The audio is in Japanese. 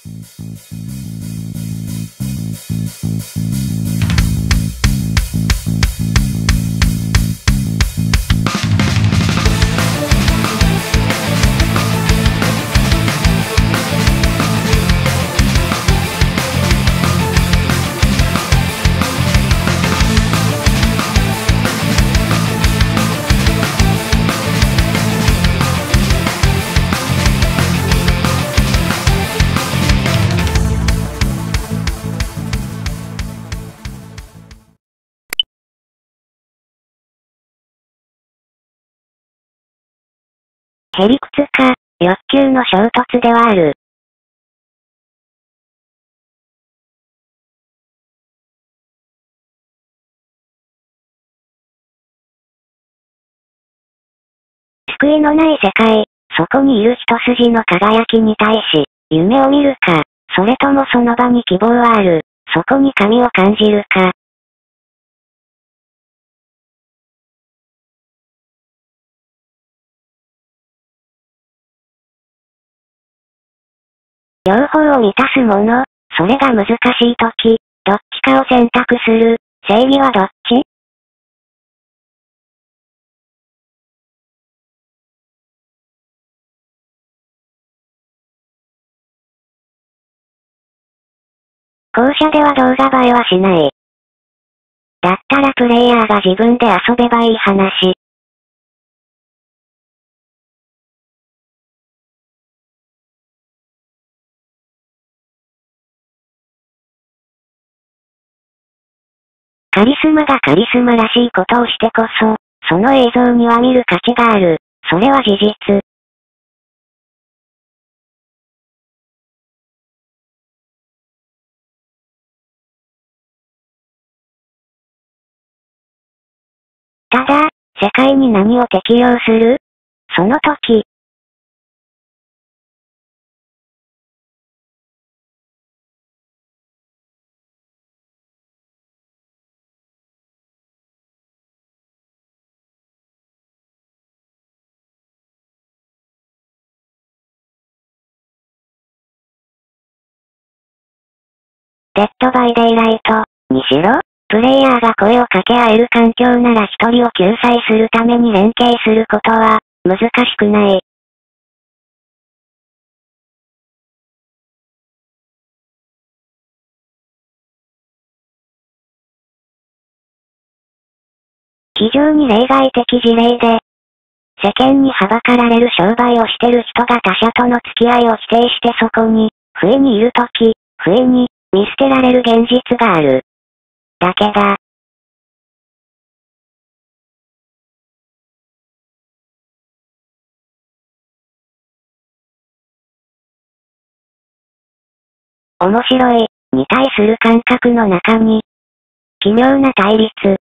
へりくつか、欲求の衝突ではある。救いのない世界、そこにいる一筋の輝きに対し、夢を見るか、それともその場に希望はある、そこに神を感じるか。両方を満たすもの、それが難しいとき、どっちかを選択する、正義はどっち？後者では動画映えはしない。だったらプレイヤーが自分で遊べばいい話。カリスマがカリスマらしいことをしてこそ、その映像には見る価値がある。それは事実。ただ、世界に何を適用する？その時。デッドバイデイライトにしろ、プレイヤーが声を掛け合える環境なら一人を救済するために連携することは、難しくない。非常に例外的事例で、世間にはばかられる商売をしてる人が他者との付き合いを否定してそこに、不意にいるとき、不意に、見捨てられる現実がある。だけだ。面白い、に対する感覚の中に、奇妙な対立。